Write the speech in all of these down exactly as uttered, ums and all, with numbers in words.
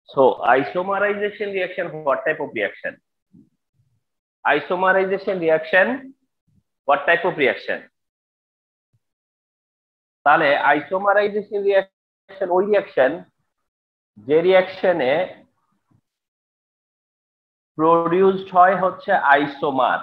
So isomerization reaction, what type of reaction? Isomerization reaction, what type of reaction? তাহলে আইসোমারাইজেশন reaction ওই reaction যে রিঅ্যাকশনে produced হয় হচ্ছে isomer.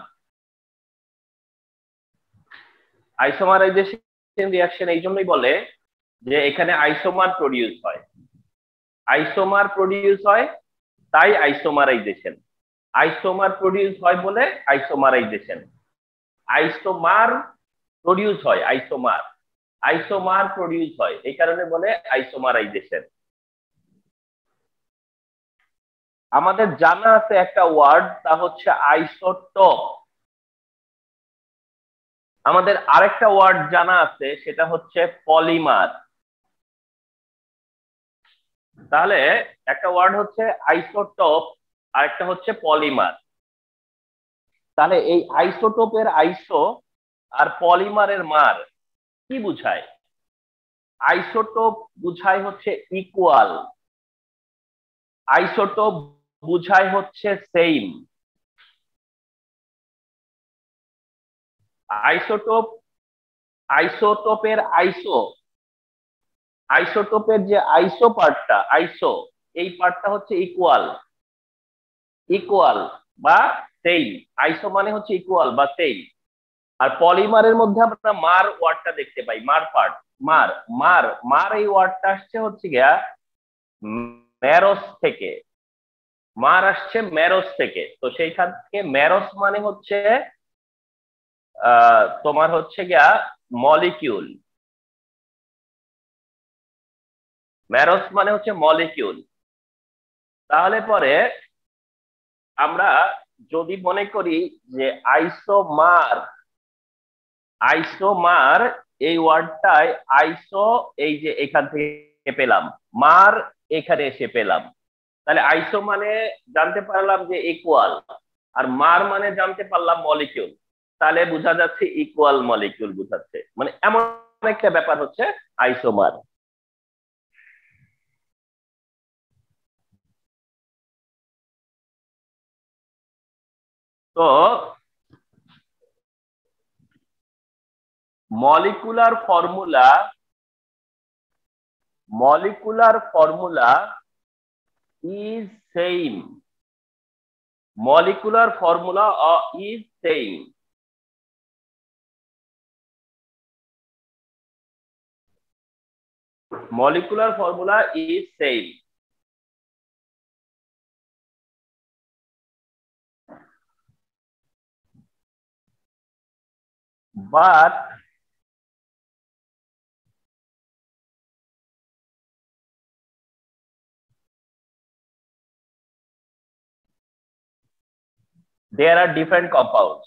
আইসোমারাইজেশন reaction এই জন্যই বলে যে এখানে আইসোমার প্রোডিউস হয়, আইসোমার প্রোডিউস হয় তাই আইসোমারাইজেশন। আইসোমার প্রোডিউস হয় বলে আইসোমারাইজেশন। আইসোমার প্রোডিউস হয়, আইসোমার আইসোমার প্রোডিউস হয় এই কারণে বলে আইসোমারাইজেশন। আমাদের জানা আছে একটা ওয়ার্ড, তা হচ্ছে আইসোটোপ। আমাদের আরেকটা ওয়ার্ড জানা আছে, সেটা হচ্ছে পলিমার। তাহলে একটা ওয়ার্ড হচ্ছে আইসোটোপ, আরেকটা হচ্ছে পলিমার। তাহলে এই আইসোটোপের আইসো আর পলিমারের মার কি বুঝায়? আইসোটোপ বুঝায় হচ্ছে ইকুয়াল, আইসোটোপ বুঝায় হচ্ছে সেম। আইসোটোপ, আইসোটোপের আইসো, আইসোটোপের যে আইসো পার্টটা, আইসো এই পার্টটা হচ্ছে ইকুয়াল, ইকুয়াল বা সেম। আইসো মানে হচ্ছে ইকুয়াল বা সেম। আর পলিমারের মধ্যে আমরা মার ওয়ার্ডটা দেখতে পাই, মার পার্ট, মার মার মার এই ওয়ার্ডটা আসছে হচ্ছে গিয়া ম্যারোস থেকে, মার আসছে ম্যারোস থেকে। তো সেইখান থেকে ম্যারোস মানে হচ্ছে আহ তোমার হচ্ছে গিয়া মলিকিউল, ম্যারোস মানে হচ্ছে মলিকিউল। তাহলে পরে আমরা যদি মনে করি যে আইসোমার, আইসোমার এই ওয়ার্ডটায় আইসো এই যে এখান থেকে পেলাম, মার এখানে এসে পেলাম, তাহলে আইসো মানে জানতে পারলাম যে ইকুয়াল, আর মার মানে জানতে পারলাম মলিকিউল। তাহলে বোঝা যাচ্ছে ইকুয়াল মলিকিউল বোঝাচ্ছে, মানে এমন একটা ব্যাপার হচ্ছে আইসোমার। তো molecular formula, molecular formula is same, molecular formula uh, is same. Molecular formula is same. But there are different compounds.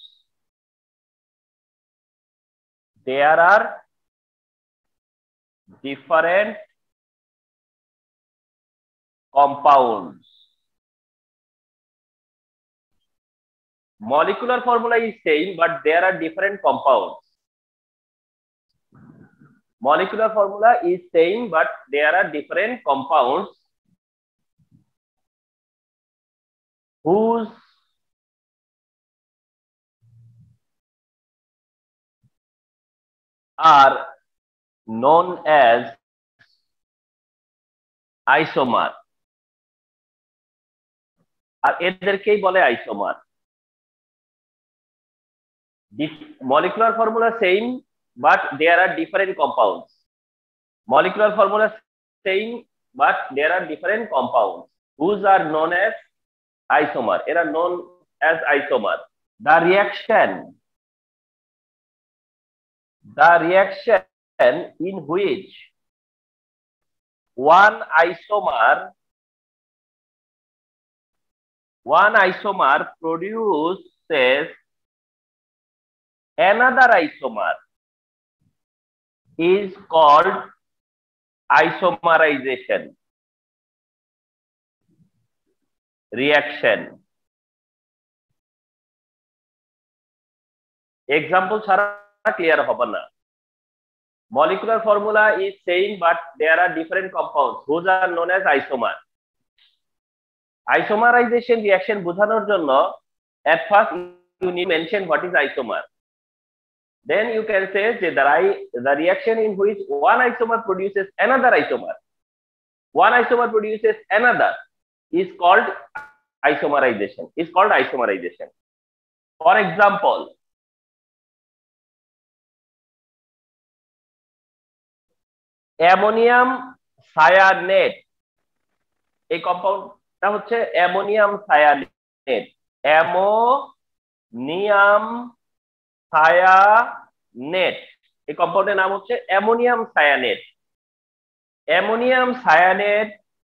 There are different compounds. Molecular formula is same, but there are different compounds. Molecular formula is same, but there are different compounds whose are known as isomer. আর এদেরকেই বলে isomer. Molecular formula same, but there are different compounds. Molecular formula same, but there are different compounds whose are known as isomer. They are known as isomer. The reaction, the reaction in which one isomer, one isomer produces another isomer is called isomerization reaction. Example ছাড়া clear হবে না। Molecular formula is same, but there are different compounds whose are known as isomer. Isomerization reaction বোঝানোর জন্য at first you need to mention what is isomer. Then you can say that the, the reaction in which one isomer produces another isomer, one isomer produces another, is called isomerization. Is called isomerization. For example, ammonium cyanate, এই কম্পাউন্ডটা হচ্ছে ammonium cyanate. Ammonium cyanate, এই কম্পাউন্ডের নাম হচ্ছে ammonium cyanate. Ammonium cyanate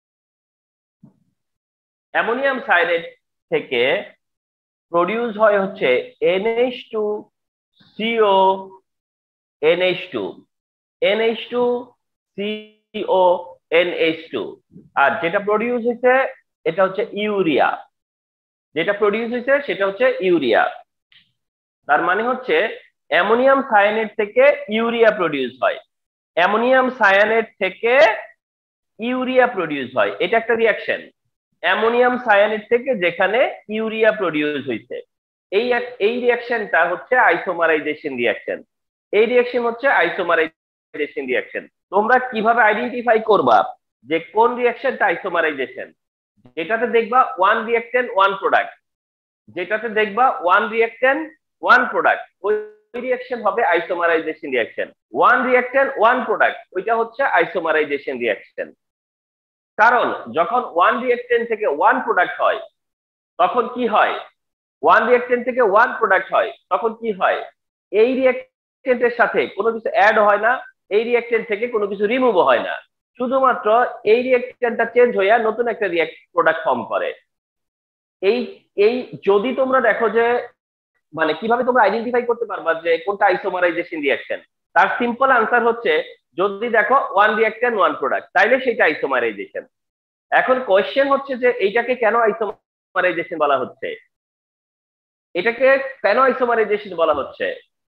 ammonium cyanate থেকে produce হয় হচ্ছে N H two C O N H two, N H two C O N H two. আর যেটা প্রডিউস হয়েছে এটা হচ্ছে ইউরিয়া, যেটা প্রডিউস হয়েছে সেটা হচ্ছে ইউরিয়া। তার মানে হচ্ছে অ্যামোনিয়াম সায়ানেট থেকে ইউরিয়া প্রডিউস হয়, অ্যামোনিয়াম সায়ানেট থেকে ইউরিয়া প্রডিউস হয়। এটা একটা রিঅ্যাকশন, অ্যামোনিয়াম সায়ানেট থেকে যেখানে ইউরিয়া প্রডিউস হয়েছে। এই এই রিঅ্যাকশনটা হচ্ছে আইসোমারাইজেশন রিঅ্যাকশন। এই রিঅ্যাকশন হচ্ছে আইসোমারাইজেশন রিঅ্যাকশন। তোমরা কিভাবে আইডেন্টিফাই করবা যে কোন রিঅ্যাকশনটা আইসোমারাইজেশন? যেটাতে দেখবা ওয়ান রিঅ্যাকটেন্ট ওয়ান প্রোডাক্ট, যেটাতে দেখবা ওয়ান রিঅ্যাকটেন্ট ওয়ান প্রোডাক্ট, ওই রিঅ্যাকশন হবে isomerization reaction. One reactant one product, ওইটা হচ্ছে আইসোমারাইজেশন রিঅ্যাকশন। কারণ যখন ওয়ান রিঅ্যাকটেন্ট থেকে ওয়ান প্রোডাক্ট হয় তখন কি হয়? ওয়ান রিঅ্যাকটেন্ট থেকে ওয়ান প্রোডাক্ট হয় তখন কি হয়? এই রিঅ্যাকটেন্টের সাথে কোনো কিছু অ্যাড হয় না, এই রিঅ্যাকটেন্ট থেকে কোনো কিছু রিমুভ হয় না, শুধুমাত্র এই রিঅ্যাকটেন্টটা চেঞ্জ হইয়া নতুন একটা রিঅ্যাক্ট প্রোডাক্ট ফর্ম করে। এই এই যদি তোমরা দেখো যে মানে কিভাবে তোমরা আইডেন্টিফাই করতে পারবা যে কোনটা আইসোমারাইজেশন রিঅ্যাকশন, তার সিম্পল আনসার হচ্ছে যদি দেখো ওয়ান রিঅ্যাকটেন্ট ওয়ান প্রোডাক্ট তাইলে সেটা আইসোমারাইজেশন। এখন কোয়েশ্চেন হচ্ছে যে এইটাকে কেন আইসোমারাইজেশন বলা হচ্ছে, এটাকে কেন আইসোমারাইজেশন বলা হচ্ছে?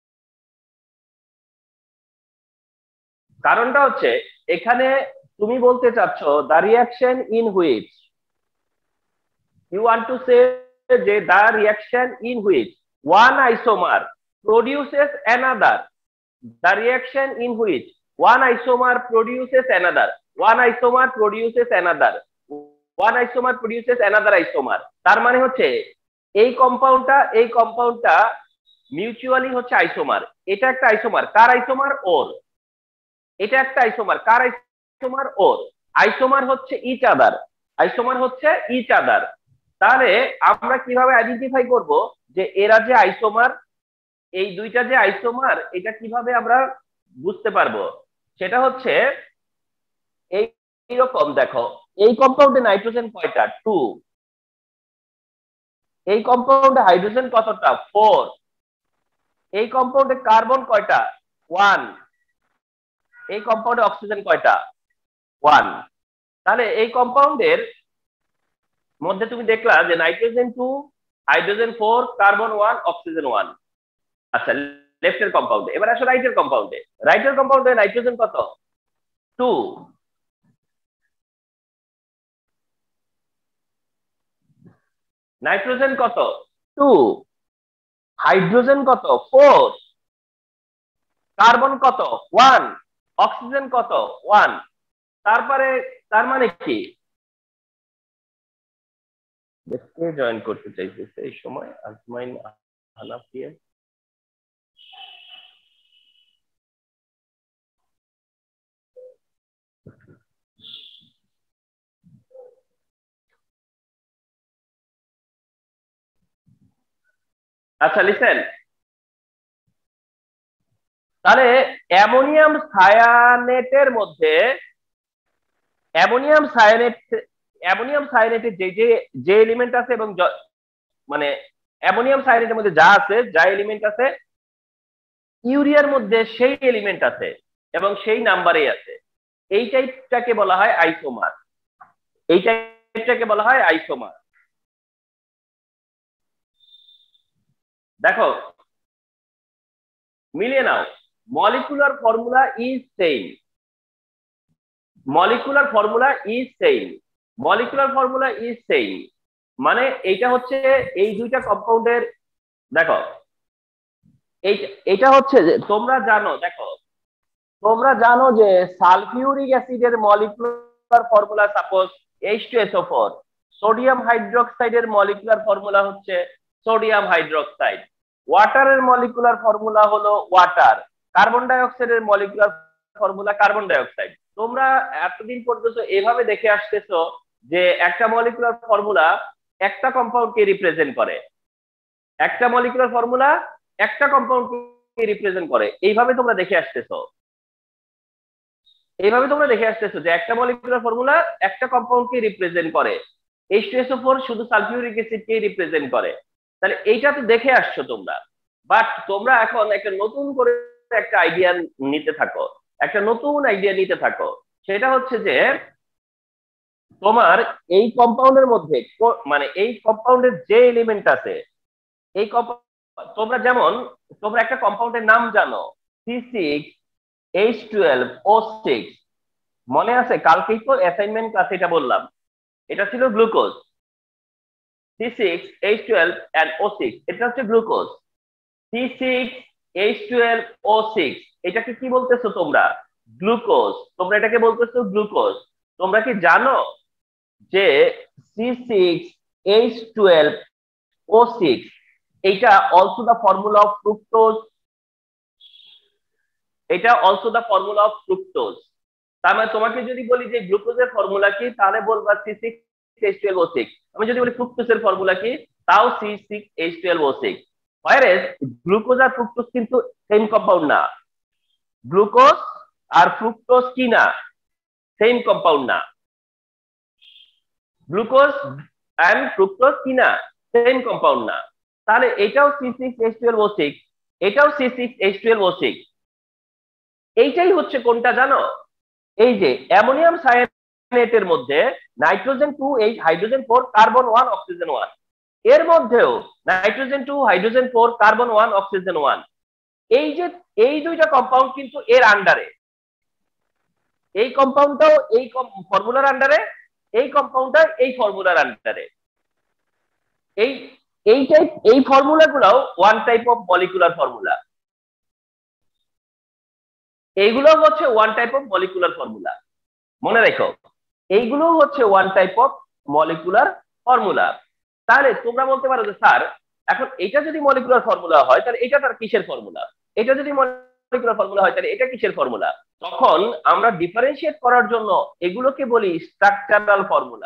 কারণটা হচ্ছে এখানে তুমি বলতে চাচ্ছ the reaction in which, you want to say যে the reaction in which one isomer produces another, the reaction in which one isomer produces another, one isomer produces another, one isomer produces another isomer। তার মানে হচ্ছে এই কম্পাউন্ডটা এই কম্পাউন্ডটা mutually হচ্ছে isomer. এটা একটা isomer, কার আইসোমার? ওর। এটা একটা আইসোমার, কার আইসোমার? ওর। আইসোমার হচ্ছে ইচ আদার, আইসোমার হচ্ছে ইচ আদার। তাহলে আমরা কিভাবে আইডেন্টিফাই করব যে এরা যে আইসোমার, এই দুইটা যে আইসোমার, এটা কিভাবে আমরা বুঝতে পারবো? সেটা হচ্ছে এইরকম, দেখো এই কম্পাউন্ডে নাইট্রোজেন কয়টা? টু। এই কম্পাউন্ডে হাইড্রোজেন কতটা? ফোর। এই কম্পাউন্ডে কার্বন কয়টা? ওয়ান। এই কম্পাউন্ডে অক্সিজেন কয়টা? ওয়ান। তাহলে এই কম্পাউন্ডের মধ্যে তুমি দেখলা যে nitrogen two, hydrogen four, carbon one, oxygen one. আচ্ছা, লেফটের কম্পাউন্ডে। এবার আসো রাইটের কম্পাউন্ডে। রাইটের কম্পাউন্ডে নাইট্রোজেন কত? টু। নাইট্রোজেন কত? টু। হাইড্রোজেন কত? ফোর। কার্বন কত? ওয়ান। অক্সিজেন কত? ওয়ান। তারপরে তার মানে কি? কে জয়েন করতে চাইতেছে এই সময়? আজমাইন হানাফিয়া। আচ্ছা লিসেন, তাহলে অ্যামোনিয়াম সায়ানেটের মধ্যে অ্যামোনিয়াম সায়ানেট অ্যামোনিয়াম সায়ানেটের যে যে যে এলিমেন্ট আছে এবং মানে অ্যামোনিয়াম সায়ানেটের মধ্যে যা আছে, যা এলিমেন্ট আছে, ইউরিয়ার মধ্যে সেই এলিমেন্ট আছে এবং সেই নাম্বারেই আছে। এই টাইপটাকে বলা হয় আইসোমার। এই টাইপটাকে বলা হয় আইসোমার। দেখো মিলিয়ে নাও, molecular formula is same, molecular formula is same, molecular formula is same. মানে এইটা হচ্ছে এই দুইটা কম্পাউন্ডের, দেখো এই এটা হচ্ছে যে তোমরা জানো, দেখো তোমরা জানো যে সালফিউরিক অ্যাসিডের molecular formula suppose H two S O four, sodium হাইড্রোক্সাইডের মলিকুলার ফর্মুলা হচ্ছে সোডিয়াম হাইড্রোক্সাইড, ওয়াটারের মলিকুলার ফর্মুলা হলো ওয়াটার, কার্বন ডাই অক্সাইডের molecular formula carbon dioxide. তোমরা এতদিন পর্যন্ত এভাবে দেখে আসতেছো যে একটা মলিকুলার ফর্মুলা একটা কম্পাউন্ডকে রিপ্রেজেন্ট করে, একটা মলিকুলার ফর্মুলা একটা কম্পাউন্ডকে রিপ্রেজেন্ট করে, এইভাবে তোমরা দেখে আসতেছো, এইভাবে তোমরা দেখে আসতেছো যে একটা মলিকুলার ফর্মুলা একটা কম্পাউন্ডকে রিপ্রেজেন্ট করে, H two S O four শুধু সালফিউরিক অ্যাসিডকে রিপ্রেজেন্ট করে। তাহলে এইটা তো দেখে আসছো তোমরা, বাট তোমরা এখন একটা নতুন করে একটা আইডিয়া নিতে থাকো, একটা নতুন আইডিয়া নিতে থাকো। সেটা হচ্ছে যে তোমার এই কম্পাউন্ডের মধ্যে মানে এই কম্পাউন্ডের যে এলিমেন্ট আছে, এই তোমরা যেমন তোমরা একটা কম্পাউন্ডের নাম জানো C six H twelve O six, মনে আছে কালকেই তো অ্যাসাইনমেন্ট ক্লাসে এটা বললাম, এটা ছিল glucose, C six H twelve and O six, এটা হচ্ছে glucose. C six H twelve O six এটাকে কি বলতেছো তোমরা? গ্লুকোজ। তোমরা এটাকে বলতেছো গ্লুকোজ। তোমরা কি জানো যে C six H twelve O six এটা also the formula of fructose, এটা also the formula of fructose. তার মানে তোমাকে যদি বলি যে গ্লুকোজের ফর্মুলা কি, তাহলে বলবা C six H twelve O six. আমি যদি বলি ফ্রুক্টোজের ফর্মুলা কি, তাও C six H twelve O six. Whereas glucose আর ফ্রুক্টোজ কিন্তু সেম কম্পাউন্ড না, গ্লুকোজ আর ফ্রুক্টোজ কি না, সেম কম্পাউন্ড না। গ্লুকোজ এন্ড ফ্রুক্টোজ কি না, সেম কম্পাউন্ড না। তাহলে এটাও C six H twelve O six, এটাও C six H twelve O six. এইটাই হচ্ছে কোনটা জানো? এই যে অ্যামোনিয়াম সায়ানেটের মধ্যে nitrogen two H hydrogen four carbon one oxygen one, এর মধ্যেও nitrogen two hydrogen four carbon one oxygen one. এই যে এই দুইটা কম্পাউন্ড কিন্তু এর আন্ডারে, এই কম্পাউন্ডটাও এই ফর্মুলার আন্ডারে, এই কম্পাউন্ডটা এই ফর্মুলার আন্ডারে। এই এই টাইপ এই ফর্মুলা গুলাও one type of molecular formula, এইগুলো হচ্ছে one type of molecular formula, মনে রেখো এইগুলো হচ্ছে one type of molecular formula. তাহলে তোমরা বলতে পারো যে স্যার এখন এটা যদি মলিকুলার ফর্মুলা হয় তাহলে এটা তার কিসের ফর্মুলা, এটা যদি মলিকুলার ফর্মুলা হয় তাহলে এটা কিসের ফর্মুলা? তখন আমরা ডিফারেন্সিয়েট করার জন্য এগুলোকে বলি স্ট্রাকচারাল ফর্মুলা।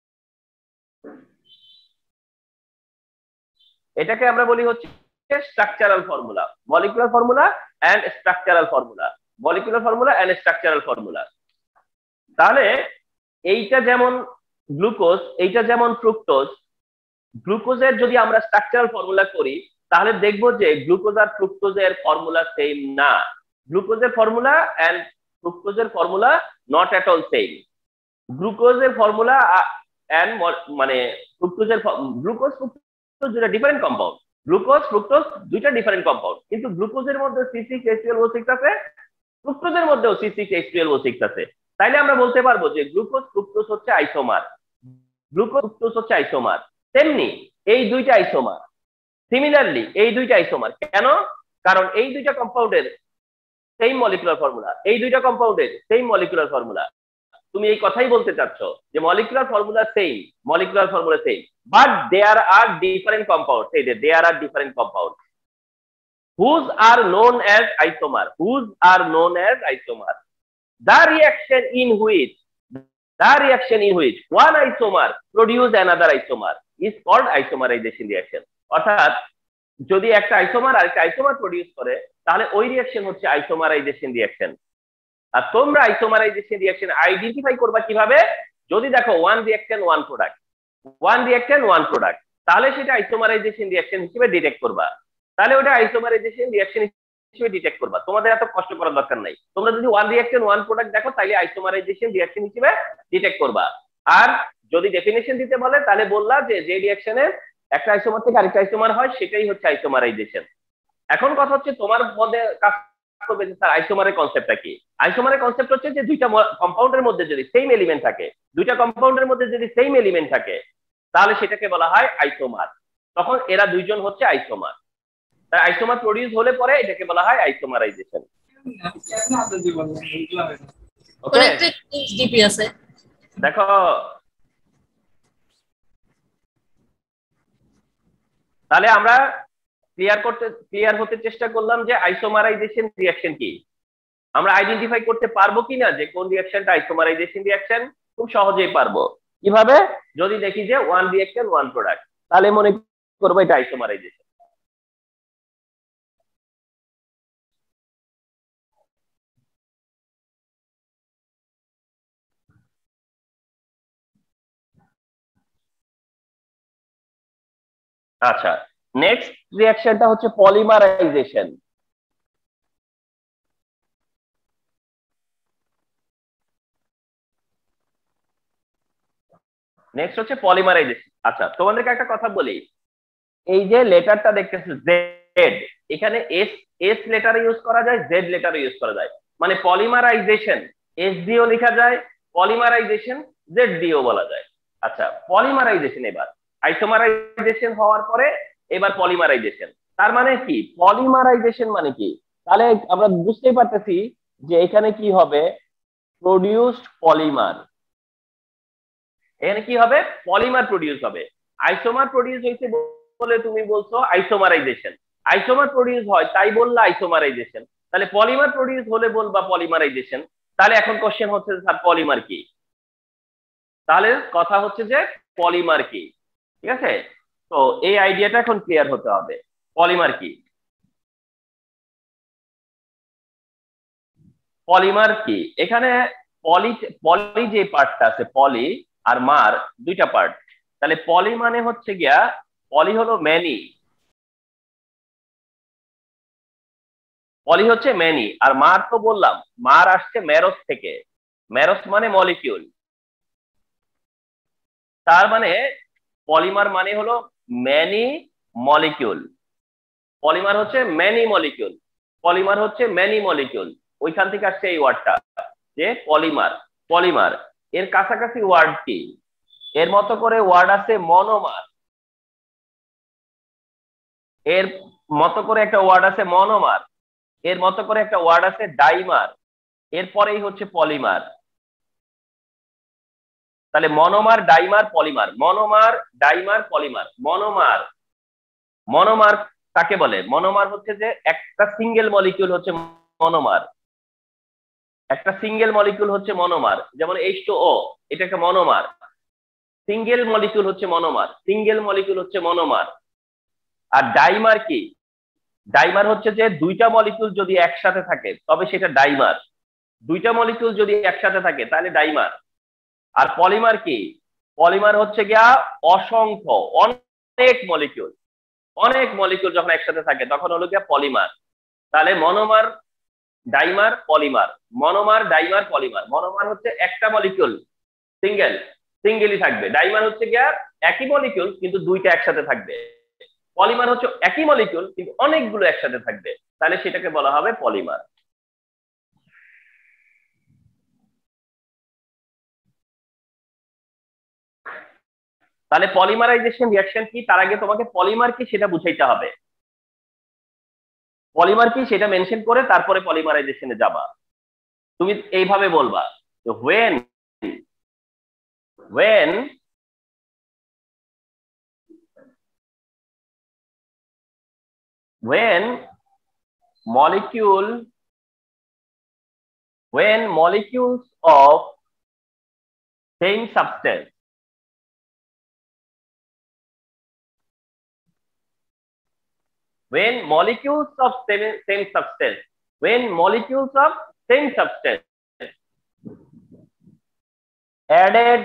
এটাকে আমরা বলি হচ্ছে structural formula, molecular formula and structural formula, molecular formula and structural formula. তাহলে এইটা যেমন গ্লুকোজ, এইটা যেমন ফ্রুক্টোজ, গ্লুকোজের যদি আমরা স্ট্রাকচারাল ফর্মুলা করি তাহলে দেখবো যে গ্লুকোজ আর ফ্রুক্টোজের ফর্মুলা সেম না, গ্লুকোজের ফর্মুলা এন্ড ফ্রুক্টোজের formula not at all same. গ্লুকোজের ফর্মুলা এন্ড মানে ফ্রুক্টোজের গ্লুকোজ ফ্রুক্টোজ দুটো ডিফারেন্ট কম্পাউন্ড, গ্লুকোজ ফ্রুক্টোজ দুইটা ডিফারেন্ট কম্পাউন্ড, কিন্তু গ্লুকোজের মধ্যে C six H twelve O six আছে, ফ্রুক্টোজের মধ্যেও C six H twelve O six আছে। তাইলে আমরা বলতে পারবো যে গ্লুকোজ ফ্রুক্টোজ হচ্ছে আইসোমার, গ্লুকোজ ফ্রুক্টোজ হচ্ছে আইসোমার। তেমনি এই দুইটা আইসোমার, সিমিলারলি এই দুইটা আইসোমার কেন? কারণ এই দুইটা কম্পাউন্ডের সেম মলিকুলার ফর্মুলা, এই দুইটা কম্পাউন্ডের সেম মলিকুলার ফর্মুলা। তুমি এই কথাই বলতে চাচ্ছ যে molecular formula same, molecular formula same, but there are different compound. এই যে there are different compound whose are known as isomer, whose are known as isomer. The reaction in which the reaction in which one isomer produce another isomer is called isomerization reaction. অর্থাৎ যদি একটা isomer আর একটা isomer produce করে তাহলে ওই reaction হচ্ছে আইসোমারাইজেশন reaction. আর তোমরা আইসোমারাইজেশন reaction identify করবা কিভাবে? যদি দেখো one reaction one product, one reaction one product, তাহলে সেটা আইসোমারাইজেশন রিঅ্যাকশন হিসেবে ডিটেক্ট করবা, তাহলে ওটা আইসোমারাইজেশন রিঅ্যাকশন হিসেবে ডিটেক্ট করবা। তোমাদের এত কষ্ট করার দরকার নাই, তোমরা যদি ওয়ান রিঅ্যাকশন ওয়ান প্রোডাক্ট দেখো তাহলে আইসোমারাইজেশন রিঅ্যাকশন হিসেবে ডিটেক্ট করবা। আর যদি ডেফিনেশন দিতে বলে তাহলে বললা যে যে রিঅ্যাকশনে একটা আইসোমার থেকে আরেকটা আইসোমার হয় সেটাই হচ্ছে আইসোমারাইজেশন। এখন কথা হচ্ছে তোমার মধ্যে কাজ করবে যে স্যার আইসোমারের কনসেপ্টটা কি? আইসোমারের কনসেপ্ট হচ্ছে যে দুইটা কম্পাউন্ডের মধ্যে যদি সেম এলিমেন্ট থাকে, দুইটা কম্পাউন্ডের মধ্যে যদি সেম এলিমেন্ট থাকে তাহলে সেটাকে বলা হয় আইসোমার। তখন এরা দুইজন হচ্ছে আইসোমার। তাই আইসোমার প্রডিউস হলে পরে এটাকে বলা হয় আইসোমারাইজেশন। ওকে, দেখো তাহলে আমরা ক্লিয়ার করতে ক্লিয়ার হতে চেষ্টা করলাম যে আইসোমারাইজেশন রিঅ্যাকশন কি। আমরা আইডেন্টিফাই করতে পারবো কিনা যে কোন রিঅ্যাকশনটা আইসোমারাইজেশন রিঅ্যাকশন? খুব সহজেই পারবো। কিভাবে? যদি দেখি যে ওয়ান রিঅ্যাকশন ওয়ান প্রোডাক্ট, তাহলে মনে করবো এটা আইসোমারাইজেশন। আচ্ছা, নেক্সট রিঅ্যাকশনটা হচ্ছে পলিমারাইজেশন। নেক্সট হচ্ছে পলিমারাইজেশন। আচ্ছা, তোমাদেরকে একটা কথা বলি, এই যে লেটারটা দেখতেছো জেড, এখানে এস এস লেটার ইউজ করা যায়, জেড লেটার ইউজ করা যায়। মানে পলিমারাইজেশন এস দিয়েও লেখা যায়, পলিমারাইজেশন জেড দিয়েও বলা যায়। আচ্ছা, পলিমারাইজেশন এবার আইসোমারাইজেশন হওয়ার পরে এবার পলিমারাইজেশন। তার মানে কি পলিমারাইজেশন মানে কি? তাহলে আমরা বুঝতেই পারতেছি যে এখানে কি হবে, প্রডিউসড পলিমার। এখানে কি হবে, পলিমার প্রডিউস হবে। আইসোমার প্রডিউস হয়েছে বলে তুমি বলছো আইসোমারাইজেশন, আইসোমার প্রডিউস হয় তাই বললা আইসোমারাইজেশন। তাহলে পলিমার প্রডিউস হলে বলবা পলিমারাইজেশন। তাহলে এখন কোশ্চেন হচ্ছে স্যার পলিমার কি? তাহলে কথা হচ্ছে যে পলিমার কি, ঠিক আছে? তো এই আইডিয়াটা এখন ক্লিয়ার হতে হবে, পলিমার কি। পলিমার কি, এখানে পলি পলি যে পার্টটা আছে, পলি আর মার দুইটা পার্ট। তাহলে পলি মানে হচ্ছে গিয়া, পলি হলো ম্যানি, পলি হচ্ছে ম্যানি। আর মার তো বললাম, মার আসছে মেরস থেকে, মেরস মানে মলিকিউল। তার মানে পলিমার মানে হলো ম্যানি মলিকিউল। পলিমার হচ্ছে ম্যানি মলিকিউল, পলিমার হচ্ছে ম্যানি মলিকিউল। ওইখান থেকে আসছে এই ওয়ার্ডটা যে পলিমার। পলিমার এর কাছাকাছি ওয়ার্ড কি? এর মতো করে ওয়ার্ড আছে মনোমার, এর মতো করে একটা ওয়ার্ড আছে মনোমার, এর মতো করে একটা ওয়ার্ড আছে ডাইমার, এরপরেই হচ্ছে পলিমার। তাহলে monomer, dimer, polymer, monomer, dimer, polymer. Monomer, monomer কাকে বলে? মনোমার হচ্ছে যে একটা সিঙ্গেল মলিকিউল হচ্ছে মনোমার, একটা সিঙ্গেল মলিকিউল হচ্ছে মনোমার। যেমন এইচ টু ও, এটা একটা মনোমার, সিঙ্গেল মলিকিউল হচ্ছে মনোমার, সিঙ্গেল মলিকিউল হচ্ছে মনোমার। আর ডাইমার কি? ডাইমার হচ্ছে যে দুইটা মলিকিউল যদি একসাথে থাকে তবে সেটা ডাইমার, দুইটা মলিকিউল যদি একসাথে থাকে তাহলে ডাইমার। আর পলিমার কি? পলিমার হচ্ছে গিয়া অসংখ্য, অনেক মলিকিউল, অনেক মলিকিউল যখন একসাথে থাকে তখন হলো গিয়া পলিমার। তাহলে monomer, dimer, polymer, monomer, dimer, polymer. Monomer হচ্ছে একটা মলিকিউল সিঙ্গেল, সিঙ্গেলই থাকবে। ডাইমার হচ্ছে গিয়া একই মলিকিউল কিন্তু দুইটা একসাথে থাকবে। পলিমার হচ্ছে একই মলিকিউল কিন্তু অনেকগুলো একসাথে থাকবে, তাহলে সেটাকে বলা হবে পলিমার। তাহলে পলিমারাইজেশন রিঅ্যাকশন কি, তার আগে তোমাকে পলিমার কি সেটা বুঝাইতে হবে। পলিমার কি সেটা মেনশন করে তারপরে পলিমারাইজেশনে যাবা। তুমি এইভাবে বলবা, when when when molecule when molecules of same substance when molecules of same, same substance when molecules of same substance added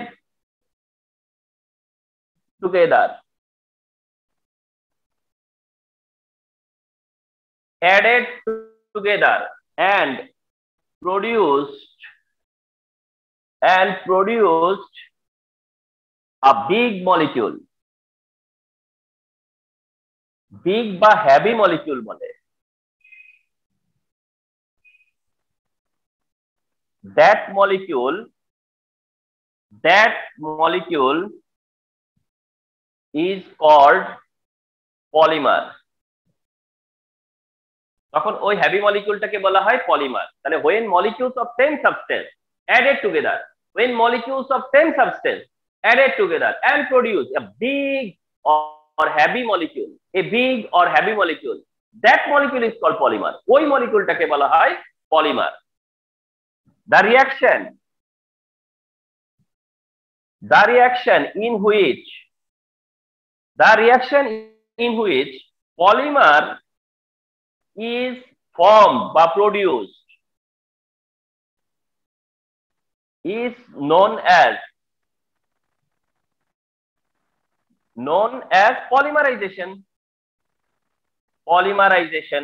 together added together and produced and produced a big molecule, big বা heavy molecule বলে, that molecule that molecule is called polymer, তখন ওই heavy মলিকিউলটাকে বলা হয় polymer. তাহলে when molecules of same substance added together, when molecules of same substance added together and produce a big or heavy molecule, a big or heavy molecule, that molecule is called polymer, ওই মলিকিউলটাকে বলা হয় polymer. the reaction the reaction in which the reaction in which polymer is formed বা produced is known as known as polymerization, polymerization।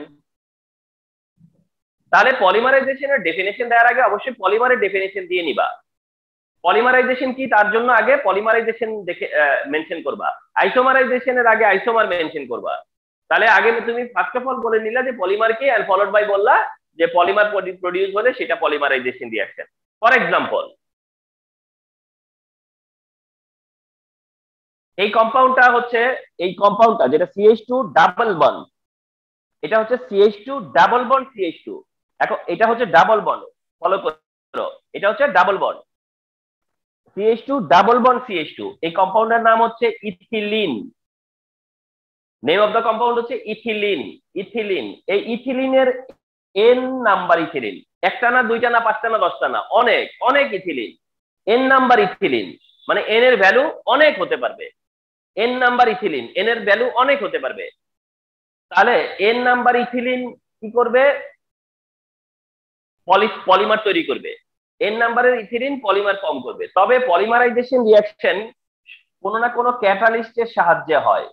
তাহলে পলিমারাইজেশনের definition দেওয়ার আগে অবশ্যই পলিমারের definition দিয়ে নিবা। পলিমারাইজেশন কি তার জন্য আগে পলিমারাইজেশন দেখে মেনশন করবা, আইসোমারাইজেশনের আগে আইসোমার মেনশন করবা। তাহলে আগে তুমি ফার্স্ট অফ অল বলে নিলা যে পলিমার কি, এন্ড ফলোড বাই বললা যে পলিমার প্রডিউস হলে সেটা পলিমারাইজেশন রিঅ্যাকশন। ফর এক্সাম্পল, এই কম্পাউন্ডটা হচ্ছে এই কম্পাউন্ডটা যেটা C H two double bond, এটা হচ্ছে C H two double bond C H two. এখন এটা হচ্ছে ডাবল বন্ড, ফলো করো, এটা হচ্ছে double bond C H two double bond C H two. এই কম্পাউন্ডের নাম হচ্ছে ethylene, name of the compound হচ্ছে ইথিলিন। ইথিলিন, এই ইথিলিনের এন নাম্বার ইথিলিন, একটা না দুইটা না পাঁচটা না দশটা না, অনেক অনেক ইথিলিন, এন নাম্বার ইথিলিন, মানে এন এর ভ্যালু অনেক হতে পারবে। এন নাম্বার ইথিলিন, এন এর ভ্যালু অনেক হতে পারবে। তাহলে এন নাম্বার ইথিলিন কি করবে, পলিমার তৈরি করবে। এন নাম্বারের ইথিলিন পলিমার ফর্ম করবে। তবে পলিমারাইজেশন রিঅ্যাকশন কোনো না কোনো ক্যাটালিস্টের সাহায্যে হয়।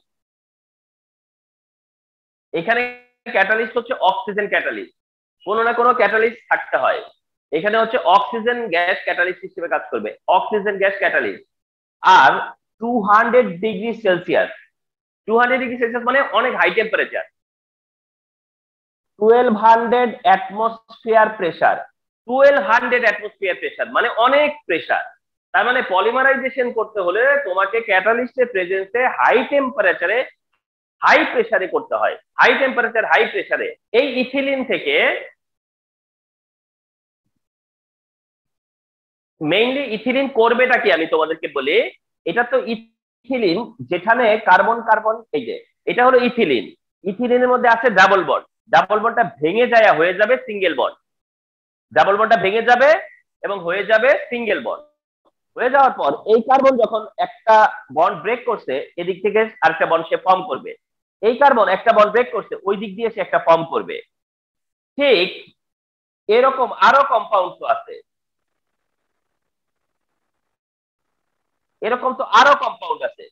এখানে ক্যাটালিস্ট হচ্ছে অক্সিজেন ক্যাটালিস্ট, কোনো না কোনো ক্যাটালিস্ট থাকতে হয়। এখানে হচ্ছে অক্সিজেন গ্যাস ক্যাটালিস্ট হিসেবে কাজ করবে, অক্সিজেন গ্যাস ক্যাটালিস্ট। আর two hundred degree Celsius, two hundred degree Celsius মানে অনেক high temperature, twelve hundred atmosphere pressure, twelve hundred atmosphere pressure মানে অনেক প্রেসার। তার মানে পলিমারাইজেশন করতে হলে তোমাকে ক্যাটালিস্টের প্রেজেন্সে হাই টেম্পারেচারে হাই প্রেসারে করতে হয়, হাই টেম্পারেচার হাই প্রেসারে। এই ইথিলিন থেকে মেইনলি ইথিলিন করবেটা কি আমি তোমাদেরকে বলি। এটা তো ইথিলিন যেখানে কার্বন কার্বন, এই যে এটা হলো ইথিলিন, ইথিলিনের মধ্যে আছে ডাবল বন্ড, ডাবল বন্ডটা ভেঙে যায় হয়ে যাবে সিঙ্গেল বন্ড, ডাবল বন্ডটা ভেঙে যাবে এবং হয়ে যাবে সিঙ্গেল বন্ড। হয়ে যাওয়ার পর এই কার্বন যখন একটা বন্ড ব্রেক করছে এদিক থেকে আরেকটা বন্ড সে ফর্ম করবে, এই কার্বন একটা বন্ড ব্রেক করছে ওই দিক দিয়ে সে একটা ফর্ম করবে। ঠিক এরকম আরো কম্পাউন্ড তো আছে, এরকম তো আরো কম্পাউন্ড আছে।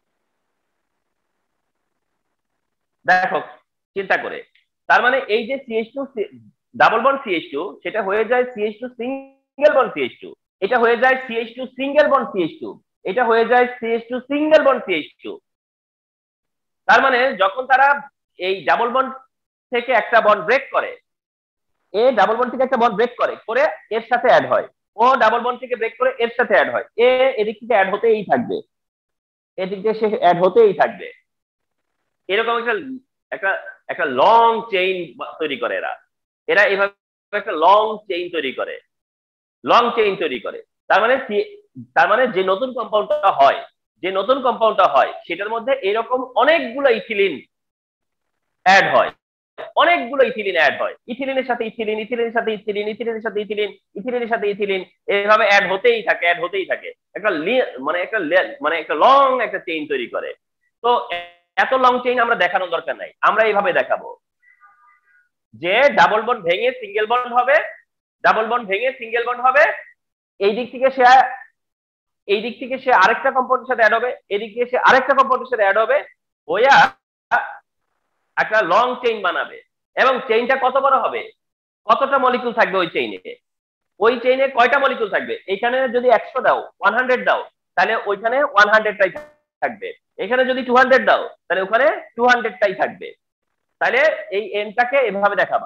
দেখো চিন্তা করে, তার মানে এই যে C H two double bond C H two সেটা হয়ে যায় C H two single bond C H two, এটা হয়ে যায় C H two single bond C H two, এটা হয়ে যায় C H two single bond C H two. তার মানে যখন তারা এই ডাবল বন্ড থেকে একটা বন্ড ব্রেক করে, এ ডাবল বন্ড থেকে একটা বন্ড ব্রেক করে করে এর সাথে অ্যাড হয়, ও ডাবল বন্ড থেকে ব্রেক করে এর সাথে অ্যাড হয়, এ এদিক থেকে অ্যাড হতেই থাকবে, এদিক থেকে সে অ্যাড হতেই থাকবে। এরকম একটা একটা একটা লং চেইন তৈরি করে এরা, এরা এভাবে একটা লং চেইন তৈরি করে, লং চেইন তৈরি করে। তার মানে তার মানে যে নতুন কম্পাউন্ডটা হয়, যে নতুন কম্পাউন্ডটা হয় সেটার মধ্যে এরকম অনেকগুলো ইথিলিন অ্যাড হয়, অনেকগুলো ইথিলিন অ্যাড হয়, ইথিলিনের সাথে ইথিলিন, ইথিলিনের সাথে ইথিলিন, ইথিলিনের সাথে ইথিলিন, ইথিলিনের সাথে ইথিলিন, এভাবে অ্যাড হতেই থাকে, অ্যাড হতেই থাকে, একটা মানে একটা মানে একটা লং একটা চেইন তৈরি করে। তো এত লং চেইন আমরা দেখানোর দরকার নাই, আমরা এইভাবে দেখাবো যে ডাবল বন্ড ভেঙে সিঙ্গেল বন্ড হবে, ডাবল বন্ড ভেঙে সিঙ্গেল বন্ড হবে, এই দিক থেকে সে এই দিক থেকে সে আরেকটা কম্পাউন্ডের সাথে অ্যাড হবে, এদিক থেকে সে আরেকটা কম্পাউন্ডের সাথে অ্যাড হবে, হইয়া একটা লং চেইন বানাবে। এবং চেইনটা কত বড় হবে, কতটা মলিকিউল থাকবে ওই চেইনে, ওই চেইনে কয়টা মলিকিউল থাকবে, এখানে যদি একশো দাও ওয়ান হান্ড্রেড দাও তাহলে ওইখানে ওয়ান হান্ড্রেডটাই থাকবে, এখানে যদি টু হান্ড্রেড দাও তাহলে ওখানে টু হান্ড্রেডটাই থাকবে। তাহলে এই এনটাকে এভাবে দেখাবা,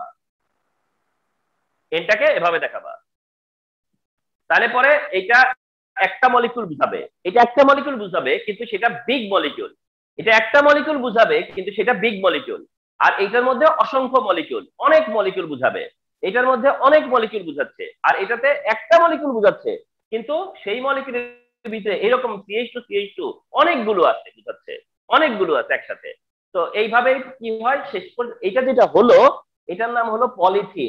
এনটাকে এভাবে দেখাবা, তাহলে পরে এটা একটা মলিকিউল বুঝাবে, এটা একটা মলিকিউল বুঝাবে কিন্তু সেটা বিগ মলিকিউল, এটা একটা মলিকিউল বুঝাবে কিন্তু সেটা বিগ মলিকিউল, আর এটার মধ্যে অসংখ্য মলিকিউল, অনেক মলিকিউল বুঝাবে। এটার মধ্যে অনেক মলিকিউল বুঝাচ্ছে, আর এটাতে একটা মলিকিউল বুঝাচ্ছে, কিন্তু সেই মলিকিউলের ভিতরে এরকম সিএইচ টু সিএইচ টু অনেকগুলো আছে বুঝাচ্ছে, অনেকগুলো আছে একসাথে। তো এইভাবে কি হয় শেষ পর্যন্ত এটা যেটা হলো, এটার নাম হলো পলিথিন।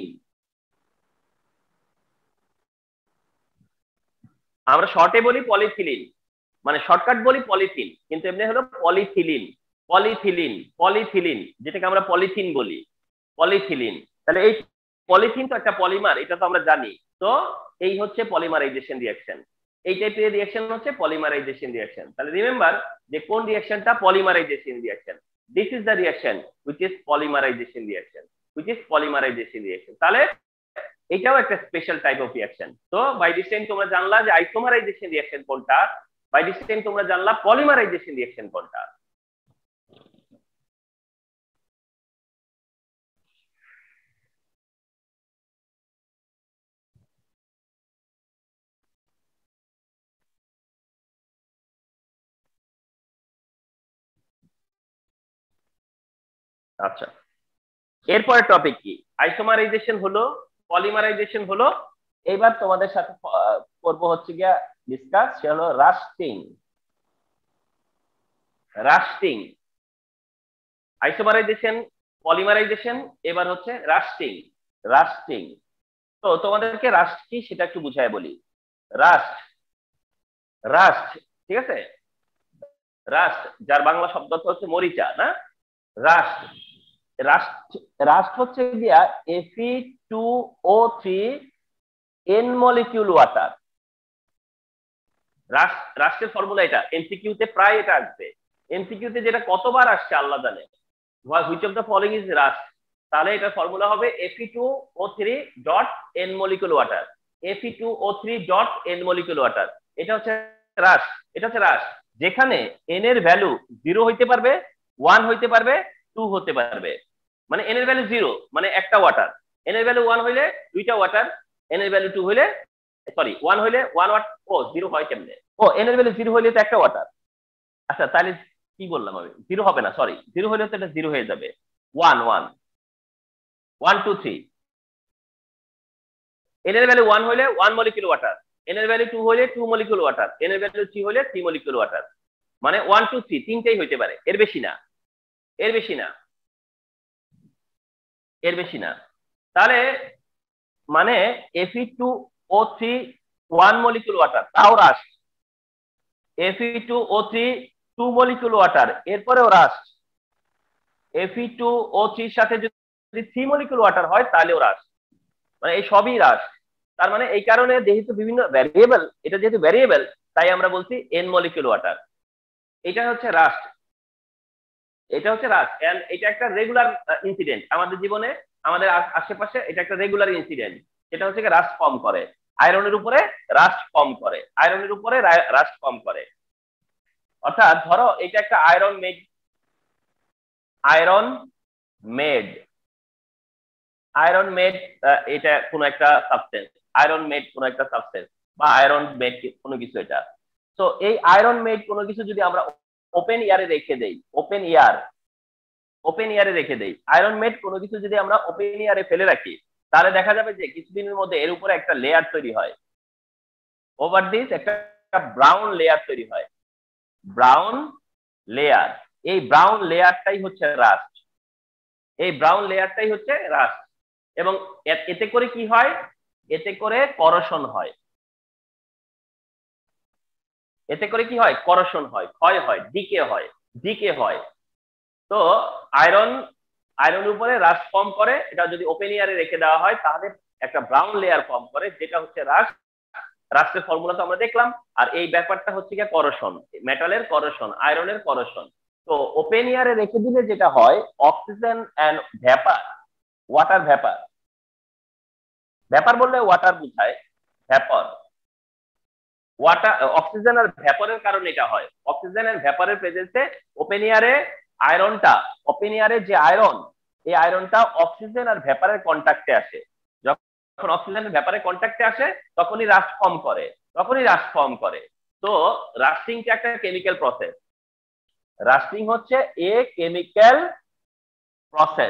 আমরা শর্টে বলি পলিথিলিন, মানে শর্টকাট বলি পলিথিন, কিন্তু এমনি হলো পলিথিলিন। পলিথিলিন পলিথিলিন যেটাকে আমরা পলিথিন বলি, পলিথিলিন। তাহলে এই পলিথিন তো একটা পলিমার, এটা তো আমরা জানি। তো এই হচ্ছে পলিমারাইজেশন রিঅ্যাকশন। এই টাইপের রিঅ্যাকশন হচ্ছে পলিমারাইজেশন রিঅ্যাকশন। তাহলে রিমেম্বার যে কোন রিঅ্যাকশনটা polymerization reaction, this is the reaction which is polymerization reaction, which is polymerization reaction. তাহলে এটাও একটা স্পেশাল টাইপ অফ রিঅ্যাকশন। তো বাই দিস টাইম তোমরা জানলা যে আইসোমারাইজেশন রিঅ্যাকশন কোনটা, বাই দিস টাইম তোমরা জানলা পলিমারাইজেশন রিঅ্যাকশন কোনটা। আচ্ছা, এরপরের টপিক কি? আইসোমারাইজেশন হলো, পলিমারাইজেশন হলো। এবার তোমাদের সাথে করব হচ্ছে গিয়া ডিসকাস, সে হলো রাস্টিং। রাস্টিং, আইসোমারাইজেশন, পলিমারাইজেশন, এবার হচ্ছে রাস্টিং। রাস্টিং, তো তোমাদেরকে রাস্ট কি সেটা একটু বুঝায় বলি। রাস্ট, রাস্ট, ঠিক আছে, রাস্ট যার বাংলা শব্দ হচ্ছে মরিচা, না? রাস্ট, রাস্ট, রাস্ট হচ্ছে গিয়া F E two O three N molecule water. Rust, রাস্টের ফর্মুলা এটা, এমসিকিউ তে প্রায় এটা আসবে। এমসিকিউ তে যেটা কতবার আসছে আল্লাহ জানে, which of the following is rust, তাহলে এটা ফর্মুলা হবে F E two O three dot N molecule water, F E two O three dot N molecule water. এটা হচ্ছে রাস্ট, এটা হচ্ছে রাস্ট যেখানে এন এর ভ্যালু জিরো হইতে পারবে, ওয়ান হইতে পারবে, টু হতে পারবে। মানে এন এর ভ্যালু জিরো মানে একটা ওয়াটার, এন এর ভ্যালু ওয়ান হইলে দুইটা ওয়াটার, এন এর ভ্যালু টু হইলে, সরি ওয়ান হইলে ওয়ান ওয়াটার, ও জিরো হয় কেমনে, ও এন এর ভ্যালু জিরো হইলে তো একটা ওয়াটার। আচ্ছা তাহলে কি বললাম আমি, জিরো হবে না, সরি জিরো হইলে তো এটা জিরো হয়ে যাবে, one one one two three. N এর ভ্যালু ওয়ান হইলে ওয়ান মলিকিউল ওয়াটার, এন এর ভ্যালু টু হইলে টু মলিকিউল ওয়াটার, এন এর ভ্যালু থ্রি হইলে থ্রি মলিকিউল ওয়াটার। মানে ওয়ান টু থ্রি তিনটেই হইতে পারে, এর বেশি না, এর বেশি না, এর বেশি না। তাহলে মানে F E two O three one molecule water তাও rust, F E two O three two molecule water এরপরেও রাস্ট, এফি টু ও থ্রির সাথে যদি থ্রি মলিকিউল ওয়াটার হয় তাহলেও রাস্ট। মানে এই সবই রাস্ট। তার মানে এই কারণে যেহেতু বিভিন্ন ভ্যারিয়েবল, এটা যেহেতু ভ্যারিয়েবল তাই আমরা বলছি এন মলিকিউল ওয়াটার। এটা হচ্ছে রাস্ট, এটা হচ্ছে রাস্ট, এন্ড এটা একটা রেগুলার ইনসিডেন্ট আমাদের জীবনে, আমাদের আশেপাশে এটা একটা রেগুলার ইনসিডেন্ট। যেটা হচ্ছে রাস্ট ফর্ম করে, আয়রনের উপরে রাস্ট ফর্ম করে, আয়রনের উপরে রাস্ট ফর্ম করে। অর্থাৎ ধরো এটা একটা iron made, iron made, iron made, এটা কোন একটা সাবস্টেন্স, আয়রন মেড কোন একটা সাবস্টেন্স বা আয়রন মেড কোনো কিছু এটা। তো এই আয়রন মেড কোনো কিছু যদি আমরা ওপেন এয়ারে রেখে দেই, ওপেন এয়ার, ওপেন এয়ারে রেখে দেই, আয়রন মেড কোনো কিছু যদি আমরা ওপেন এয়ারে ফেলে রাখি, তাহলে দেখা যাবে যে কিছুদিনের মধ্যে এর উপরে একটা লেয়ার তৈরি হয়, ওভার দিস একটা ব্রাউন লেয়ার তৈরি হয়, ব্রাউন লেয়ার। এই ব্রাউন লেয়ারটাই হচ্ছে রাস্ট, এই ব্রাউন লেয়ারটাই হচ্ছে রাস্ট। এবং এতে করে কি হয়, এতে করে করশন হয়, এতে করে কি হয়, করশন হয়, ক্ষয় হয়, ডিকে হয়, ডিকে হয়। তো আয়রন, আয়রনের উপরে রাস্ট ফর্ম করে, এটা যদি ওপেন এয়ারে রেখে দেওয়া হয় তাহলে একটা ব্রাউন লেয়ার ফর্ম করে, যেটা হচ্ছে রাস্ট। রাস্টের ফর্মুলা তো আমরা দেখলাম। আর এই ব্যাপারটা হচ্ছে কি করশন, মেটালের করশন, আয়রনের করশন। তো ওপেন এয়ারে রেখে দিলে যেটা হয়, oxygen and vapour, water vapour, vapour বললে ওয়াটার বুঝায়, ভ্যাপর, ওয়াটার, অক্সিজেন আর ভ্যাপরের কারণে এটা হয়। অক্সিজেন এন্ড ভ্যাপরের প্রেজেন্সে ওপেন এয়ারে আয়রনটা, ওপেন এয়ারে যে আয়রন, এই আয়রনটা অক্সিজেন আর ভ্যাপরের কন্ট্যাক্টে আসে। যখন অক্সিজেন আর ভ্যাপরের কন্ট্যাক্টে আসে তখনই রাস্ট ফর্ম করে, তখনই রাস্ট ফর্ম করে। তো রাস্টিংটা একটা কেমিক্যাল প্রসেস। রাস্টিং হচ্ছে এ কেমিক্যাল প্রসেস।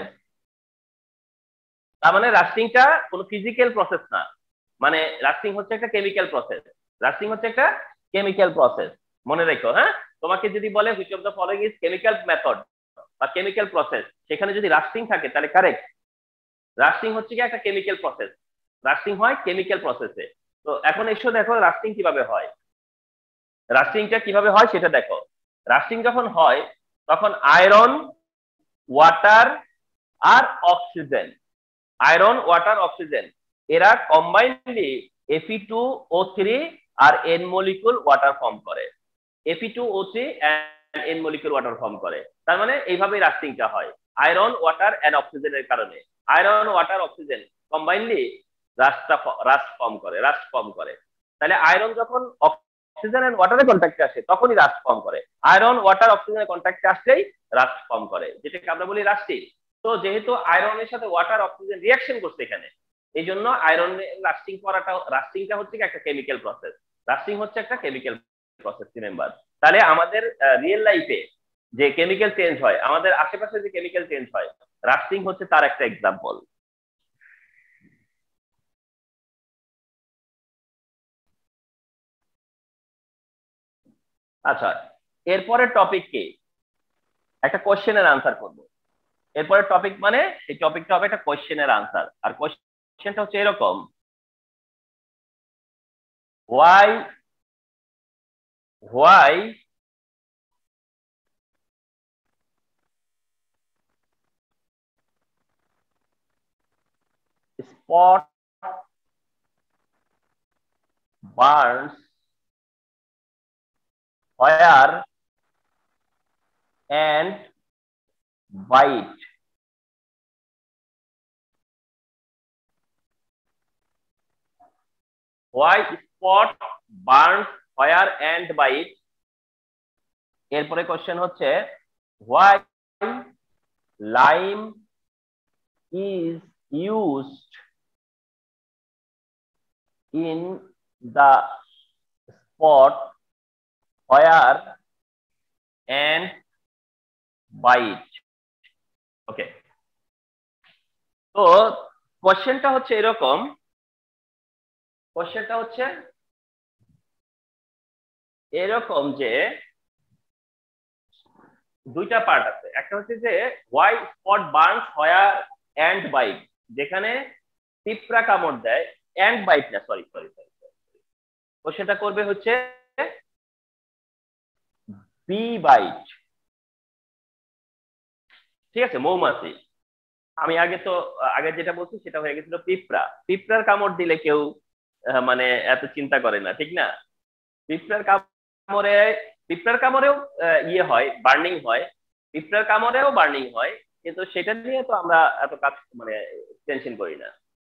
তার মানে রাস্টিংটা কোনো ফিজিক্যাল প্রসেস না, মানে রাস্টিং হচ্ছে একটা কেমিক্যাল প্রসেস। রাস্টিং হচ্ছে একটা কেমিক্যাল প্রসেস, মনে রেখো। হ্যাঁ, তোমাকে যদি বলে which of the following is chemical method বা কেমিক্যাল প্রসেস, সেখানে যদি রাস্টিং থাকে তাহলে কারেক্ট। রাস্টিং হচ্ছে কি একটা কেমিক্যাল প্রসেস, রাস্টিং হয় কেমিক্যাল প্রসেসে। তো এখন এসো দেখো রাস্টিং কিভাবে হয়। রাস্টিংটা কিভাবে হয় সেটা দেখো। রাস্টিং যখন হয় তখন আয়রন, ওয়াটার আর অক্সিজেন, আয়রন ওয়াটার অক্সিজেন এরা combinedly F E two O three আর এন মলিকুল ওয়াটার ফর্ম করে। F E two O three and N molecule water form করে। তার মানে এইভাবেই রাস্টিংটা হয়, আয়রন ওয়াটার এন্ড অক্সিজেনের কারণে। আয়রন ওয়াটার অক্সিজেন কম্বাইনলি রাস্টটা রাস্ট ফর্ম করে, রাস্ট ফর্ম করে। তাহলে আয়রন যখন অক্সিজেন এন্ড ওয়াটারের কন্ট্যাক্টে আসে তখনই রাস্ট ফর্ম করে, আয়রন ওয়াটার অক্সিজেনের কন্ট্যাক্টে আসলেই রাস্ট ফর্ম করে, যেটাকে আমরা বলি রাস্টিং। তো যেহেতু আয়রনের সাথে ওয়াটার অক্সিজেন রিঅ্যাকশন করছে এখানে, এই জন্য আয়রন রাস্টিং করাটা, রাস্টিংটা হচ্ছে একটা কেমিক্যাল প্রসেস। রাস্টিং হচ্ছে একটা কেমিক্যাল প্রসেস, রিমেম্বার। তাহলে আমাদের রিয়েল লাইফে যে কেমিক্যাল চেঞ্জ হয়, আমাদের আশেপাশে যে কেমিক্যাল চেঞ্জ হয়, রাস্টিং হচ্ছে তার একটা এক্সাম্পল। আচ্ছা, এরপরে টপিক কি, একটা কোশ্চেনের আনসার করবো। এরপরে টপিক মানে এই টপিকটা হবে একটা কোশ্চেনের আনসার। আর কোশ্চেনটা হচ্ছে এরকম, why why spot burns where and bite? Why spot burns where and bite? এরপরে কোশ্চেন হচ্ছে, why lime is used in the spot where and bite? Okay, তো কোশ্চেনটা হচ্ছে এরকম, কোশ্চেনটা হচ্ছে এরকম যে দুইটা পার্ট আছে। একটা হচ্ছে যে why spot burns where and bite, যেখানে পিঁপড়া কামড় দেয়, এন্ড বাইট না, সরি সরি সরি কোশ্চেনটা করবে হচ্ছে বি বাইট। ঠিক আছে, মৌমাছি। আমি আগে তো আগে যেটা বলছি সেটা হয়ে গেছিল পিঁপড়া। পিঁপড়ার কামড় দিলে কেউ মানে এত চিন্তা করে না, ঠিক না? পিঁপড়ার কামড়ে, পিঁপড়ার কামড়েও ইয়ে হয়, বার্নিং হয়, পিঁপড়ার কামড়েও বার্নিং হয়, কিন্তু সেটা নিয়ে তো আমরা এত কাজ মানে টেনশন করি না।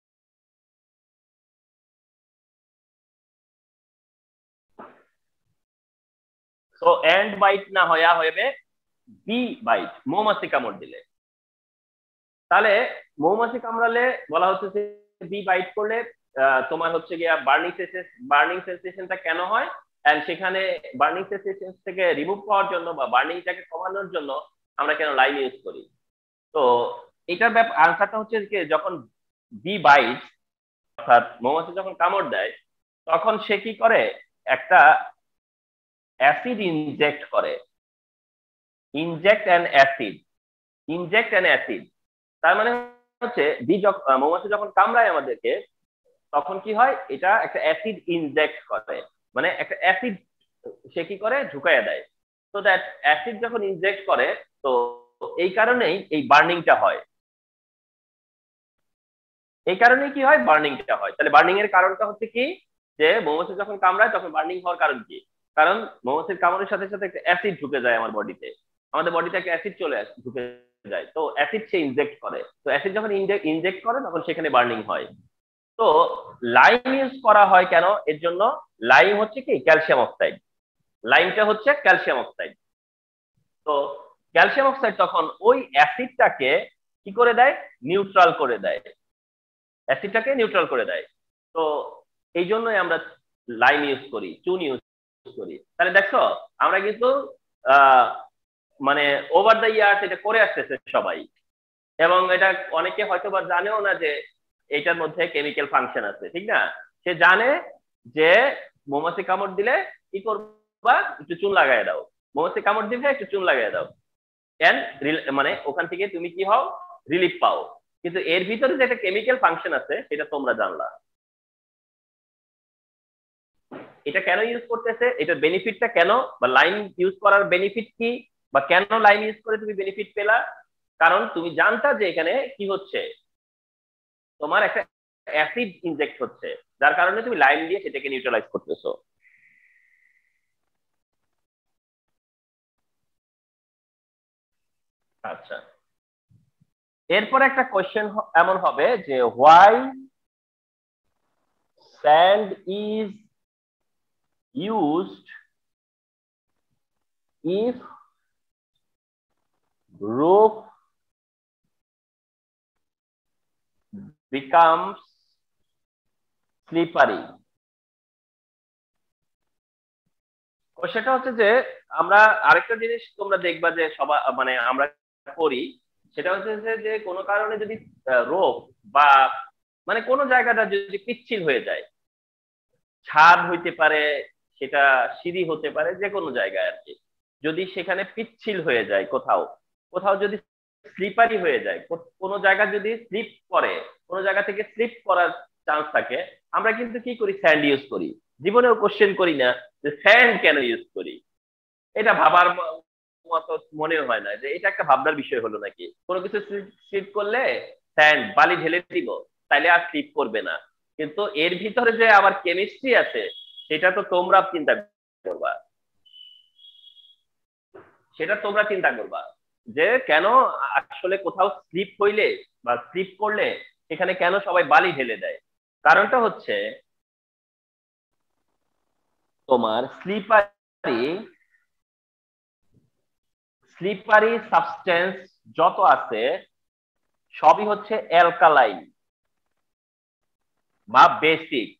তো এন্ড বাইট না হইয়া হইবে বি বাইট, মৌমাছি কামড় দিলে। তাহলে মৌমাছি কামড়ালে বলা হচ্ছে যে বি বাইট করলে তোমার হচ্ছে গিয়া বার্নিং বার্নিং সেন্সেশনটা কেন হয়, এন্ড সেখানে বার্নিং সেন্সেশন থেকে রিমুভ পাওয়ার জন্য বা বার্নিংটাকে কমানোর জন্য আমরা কেন লাইম ইউজ করি। তো এটার ব্যাপার আনসারটা হচ্ছে যে যখন বি বাইট অর্থাৎ মৌমাছি যখন কামড় দেয় তখন সে কি করে, একটা অ্যাসিড ইনজেক্ট করে, inject an acid, inject an acid. তার মানে হচ্ছে বি মৌমাছি যখন কামড়ায় আমাদেরকে তখন কি হয়, এটা একটা অ্যাসিড ইনজেক্ট করে, মানে একটা অ্যাসিড সে কি করে ঢুকাইয়া দেয়। তো দ্যাট অ্যাসিড যখন ইনজেক্ট করে, তো এই কারণেই এই বার্নিংটা হয়, এই কারণেই কি হয়, বার্নিংটা হয়। তাহলে বার্নিং এর কারণটা হচ্ছে কি, যে মৌমাছি যখন কামড়ায় তখন বার্নিং হওয়ার কারণ কি, কারণ মৌমাছির কামড়ের সাথে সাথে একটা অ্যাসিড ঢুকে যায় আমার বডিতে, আমাদের বডিতে একটা অ্যাসিড চলে আসে, ঢুকে যায়। তো অ্যাসিড সে ইনজেক্ট করে, তো অ্যাসিড যখন ইনজেক্ট করে তখন সেখানে বার্নিং হয়। তো লাইম ইউজ করা হয় কেন, এর জন্য লাইম হচ্ছে কি ক্যালসিয়াম অক্সাইড, লাইমটা হচ্ছে ক্যালসিয়াম অক্সাইড। তো ক্যালসিয়াম অক্সাইড তখন ওই অ্যাসিডটাকে কি করে দেয়, নিউট্রাল করে দেয়, অ্যাসিডটাকে নিউট্রাল করে দেয়। তো এই জন্যই আমরা লাইম ইউজ করি, চুন ইউজ করি। তাহলে দেখো আমরা কিন্তু মানে ওভার দ্য ইয়ার্স এটা করে আসতেছে সবাই, এবং এটা অনেকে হয়তো বা জানেও না যে এটার মধ্যে কেমিক্যাল ফাংশন আছে, ঠিক না? সে জানে যে মৌমাছি কামড় দিলে কি করবা, একটু চুন লাগাই দাও, মৌমাছি কামড় দিলে একটু চুন লাগাই দাও, এন্ড মানে ওখান থেকে তুমি কি হও, রিলিফ পাও। কিন্তু এর ভিতরে যে একটা কেমিক্যাল ফাংশন আছে সেটা তোমরা জানলা। এটা কেন ইউজ করতেছে, এটার বেনিফিটটা কেন, বা লাইম ইউজ করার বেনিফিট কি, বা কেন লাইম ইউজ করে তুমি বেনিফিট পেলা? কারণ তুমি জানতা যে এখানে কি হচ্ছে, তোমার একটা অ্যাসিড ইনজেক্ট হচ্ছে, যার কারণে তুমি লাইম দিয়ে সেটাকে নিউট্রালাইজ করতেছো। আচ্ছা, এরপর একটা কোশ্চেন এমন হবে যে why sand is used if rope becomes slippery. সেটা হচ্ছে যে আমরা আরেকটা জিনিস তোমরা দেখবা যে সবাই মানে আমরা করি, সেটা হচ্ছে যে যে কোনো কারণে যদি রোগ বা মানে কোনো জায়গাটা যদি পিচ্ছিল হয়ে যায়, ছাদ হইতে পারে, সেটা সিঁড়ি হতে পারে, যে কোনো জায়গায় আর কি, যদি সেখানে পিচ্ছিল হয়ে যায়, কোথাও কোথাও যদি স্লিপারি হয়ে যায়, কোনো জায়গা যদি স্লিপ করে, কোনো জায়গা থেকে স্লিপ করার চান্স থাকে, আমরা কিন্তু কি করি, স্যান্ড ইউজ করি। জীবনেও কোশ্চেন করি না যে স্যান্ড কেন ইউজ করি, এটা ভাবার মতো মনে হয় না যে এটা একটা ভাবনার বিষয় হলো নাকি, কোনো কিছু স্লিপ করলে স্যান্ড বালি ঢেলে দিব, তাইলে আর স্লিপ করবে না। কিন্তু এর ভিতরে যে আবার কেমিস্ট্রি আছে, সেটা তো তোমরা চিন্তা করবা, সেটা তোমরা চিন্তা করবা যে কেন আসলে কোথাও স্লিপ হইলে বা স্লিপ করলে সেখানে কেন সবাই বালি ঢেলে দেয়। কারণটা হচ্ছে তোমার স্লিপারি স্লিপারি সাবস্টেন্স যত আছে সবই হচ্ছে অ্যালকালাইন বা বেসিক।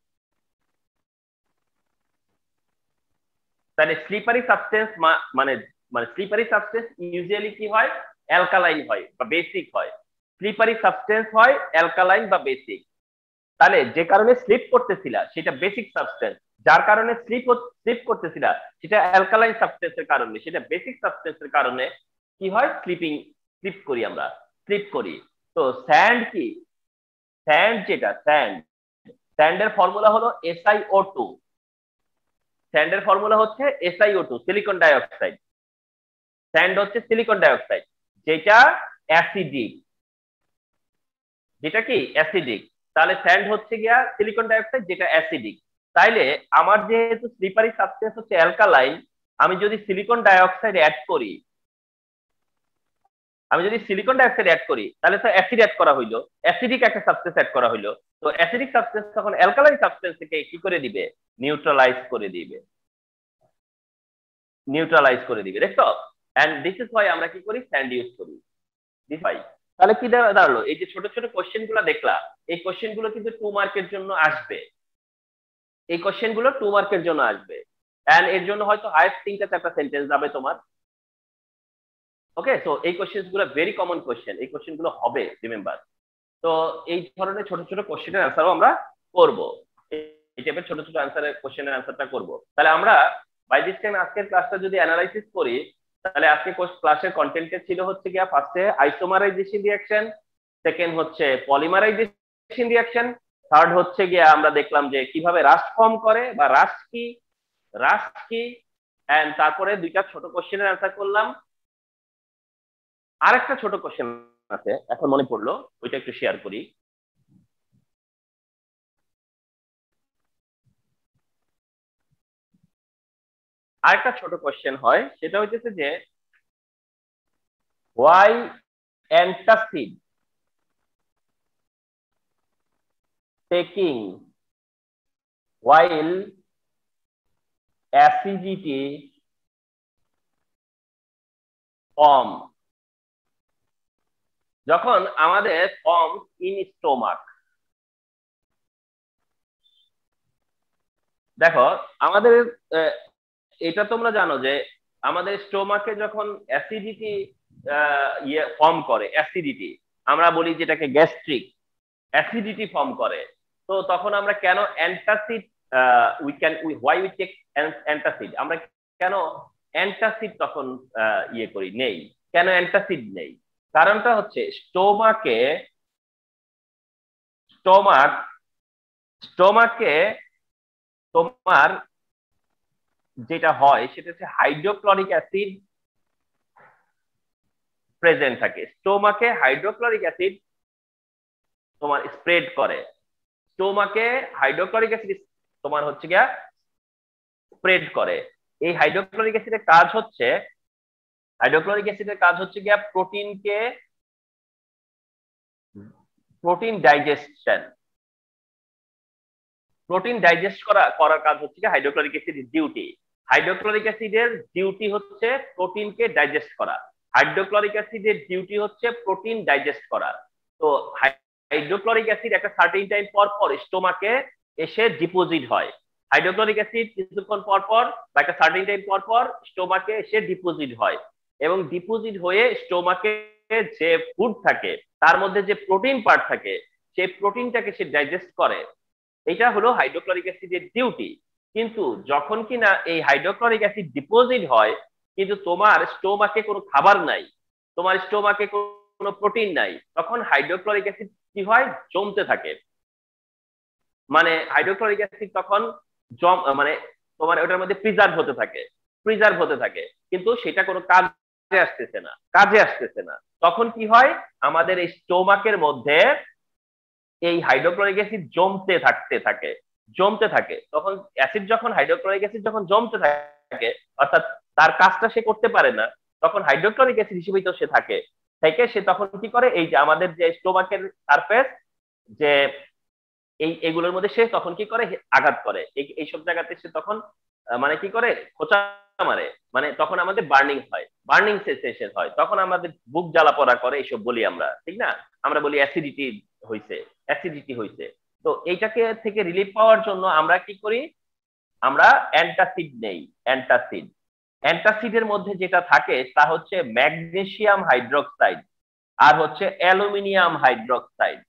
তাহলে স্লিপারি সাবস্টেন্স মানে মানে স্লিপারি সাবস্টেন্স ইউজুয়ালি কি হয়, অ্যালকালাইন হয় বা বেসিক হয়। স্লিপারি সাবস্টেন্স হয় অ্যালকালাইন বা বেসিক। তাহলে যে কারণে স্লিপ করতেছিলা সেটা বেসিক সাবস্টেন্স, যার কারণে স্লিপ স্লিপ করতেছিলা সেটা অ্যালকালাইন সাবস্টেন্সের কারণে, সেটা বেসিক সাবস্টেন্সের কারণে কি হয়, স্লিপিং স্লিপ করি, আমরা স্লিপ করি। তো স্যান্ড কি, স্যান্ড যেটা স্যান্ড স্যান্ডের ফর্মুলা হলো এসআইও টু। স্যান্ডের ফর্মুলা হচ্ছে S I O two, silicon dioxide. Sand হচ্ছে সিলিকন ডাইঅক্সাইড, যেটা অ্যাসিডিক, যেটা কি অ্যাসিডিক। তাহলে স্যান্ড হচ্ছে গিয়া সিলিকন ডাইঅক্সাইড, যেটা অ্যাসিডিক। তাইলে আমার যেহেতু স্লিপারি সাবস্টেন্স হচ্ছে অ্যালকালাইন, আমি যদি সিলিকন ডাইঅক্সাইড অ্যাড করি, আমি যদি সিলিকন ডাইঅক্সাইড অ্যাড করি তাহলে তো অ্যাসিড অ্যাড করা হইলো, অ্যাসিডিক একটা সাবস্টেন্স অ্যাড করা হইলো। তো অ্যাসিডিক সাবস্টেন্স তখন অ্যালকালাইন সাবস্টেন্স থেকে কি করে দিবে, নিউট্রালাইজ করে দিবে, নিউট্রালাইজ করে দিবে, দেখছো? এন্ড দিস ইজ হোয়াই আমরা কি করি, স্যান্ড ইউজ করি। দিস ভাই, তাহলে কি দাঁড়ালো, এই যে ছোট ছোট কোশ্চেন গুলো দেখলা, এই কোশ্চেন গুলো কিন্তু টু মার্কের জন্য আসবে, এই কোশ্চেন গুলো টু মার্কের জন্য আসবে। এন্ড এর জন্য হয়তো হাইস্ট তিনটা চারটা সেন্টেন্স যাবে তোমার। ওকে, তো এই কোশ্চেন গুলো ভেরি কমন কোশ্চেন, এই কোশ্চেন গুলো হবে, রিমেম্বার। তো এই ধরনের ছোট ছোট কোশ্চেনের অ্যান্সারও আমরা করব, এই টাইপের ছোট ছোট অ্যান্সারের কোশ্চেনের অ্যান্সারটা করব। তাহলে আমরা বাই দিস টাইম আজকের ক্লাসটা যদি অ্যানালাইসিস করি, তাহলে আজকে ক্লাসের কন্টেন্টে ছিল হচ্ছে গিয়া ফার্স্টে আইসোমারাইজেশন রিঅ্যাকশন, সেকেন্ড হচ্ছে পলিমারাইজেশন রিঅ্যাকশন, থার্ড হচ্ছে গিয়া আমরা দেখলাম যে কিভাবে রাস্ট ফর্ম করে বা রাস্ট কি, রাস্ট কি, এন্ড তারপরে দুইটা ছোট কোশ্চেনের অ্যান্সার করলাম। আরেকটা ছোট কোশ্চেন আছে এখন মনে পড়লো, ওইটা একটু শেয়ার করি। আরেকটা ছোট কোশ্চেন হয়, সেটা হইতেছে যে why antacid taking while acidity form, যখন আমাদের ফর্ম ইন স্টোমাক। দেখো আমাদের এটা তোমরা জানো যে আমাদের স্টোমাকে যখন অ্যাসিডিটি ইয়ে ফর্ম করে, অ্যাসিডিটি আমরা বলি যেটাকে গ্যাস্ট্রিক অ্যাসিডিটি ফর্ম করে, তো তখন আমরা কেন antacid we can we why we take antacid, আমরা কেন অ্যান্টাসিড তখন ইয়ে করি নেই, কেন অ্যান্টাসিড নেই? কারণটা হচ্ছে স্টোমাকে স্টোমাক স্টোমাকে তোমার যেটা হয় সেটা হচ্ছে হাইড্রোক্লোরিক অ্যাসিড প্রেজেন্ট থাকে। স্টোমাকে হাইড্রোক্লোরিক অ্যাসিড তোমার স্প্রেড করে, স্টোমাকে হাইড্রোক্লোরিক অ্যাসিড তোমার হচ্ছে গিয়া স্প্রেড করে। এই হাইড্রোক্লোরিক অ্যাসিডের কাজ হচ্ছে হাইড্রোক্লোরিক অ্যাসিডের কাজ হচ্ছে গিয়া প্রোটিনকে প্রোটিন ডাইজেশন প্রোটিন ডাইজেস্ট করা করার কাজ হচ্ছে কি হাইড্রোক্লোরিক অ্যাসিডের ডিউটি। হাইড্রোক্লোরিক অ্যাসিডের ডিউটি হচ্ছে প্রোটিনকে ডাইজেস্ট করা, হাইড্রোক্লোরিক অ্যাসিডের ডিউটি হচ্ছে প্রোটিন ডাইজেস্ট করা। তো হাইড্রোক্লোরিক অ্যাসিড একটা সার্টেন টাইম পর পর স্টোমাকে এসে ডিপোজিট হয়, হাইড্রোক্লোরিক অ্যাসিড কিছুক্ষণ পর পর বা একটা সার্টেন টাইম পর পর স্টোমাকে এসে ডিপোজিট হয়, এবং ডিপোজিট হয়ে স্টোমাকে যে ফুড থাকে তার মধ্যে যে প্রোটিন পার্ট থাকে সেই প্রোটিনটাকে সে ডাইজেস্ট করে। এটা হলো হাইড্রোক্লোরিক অ্যাসিডের ডিউটি। কিন্তু যখন কিনা এই হাইড্রোক্লোরিক অ্যাসিড ডিপোজিট হয় কিন্তু তোমার স্টোমাকে কোনো খাবার নাই, তোমার স্টোমাকে কোনো প্রোটিন নাই, তখন হাইড্রোক্লোরিক অ্যাসিড কি হয়, জমতে থাকে। মানে হাইড্রোক্লোরিক অ্যাসিড তখন জম মানে তোমার ওটার মধ্যে প্রিজার্ভ হতে থাকে প্রিজার্ভ হতে থাকে কিন্তু সেটা কোনো কাজে আসতেছে না কাজে আসতেছে না তখন কি হয়, আমাদের এই স্টোমাকের মধ্যে এই হাইড্রোক্লোরিক অ্যাসিড জমতে থাকতে থাকে জমতে থাকে তখন অ্যাসিড যখন হাইড্রোক্লোরিক অ্যাসিড যখন জমতে থাকে অর্থাৎ তার কাজটা সে করতে পারে না, তখন হাইড্রোক্লোরিক অ্যাসিড হিসেবেই তো সে থাকে থেকে সে তখন কি করে, এই যে আমাদের যে স্টোমাকের সারফেস যে এই এগুলোর মধ্যে সে তখন কি করে, আঘাত করে এইসব জায়গাতে সে তখন মানে কি করে, খোঁচা মারে, মানে তখন আমাদের বার্নিং হয়, বার্নিং সেন্সেশন হয়, তখন আমাদের বুক জ্বালা পোড়া করে, এইসব বলি আমরা, ঠিক না? আমরা বলি অ্যাসিডিটি হইছে অ্যাসিডিটি হইছে। তো এইটাকে থেকে রিলিফ পাওয়ার জন্য আমরা কি করি, আমরা অ্যান্টাসিড নেই। অ্যান্টাসিড অ্যান্টাসিডের মধ্যে যেটা থাকে তা হচ্ছে ম্যাগনেসিয়াম হাইড্রোক্সাইড আর হচ্ছে অ্যালুমিনিয়াম হাইড্রোক্সাইড।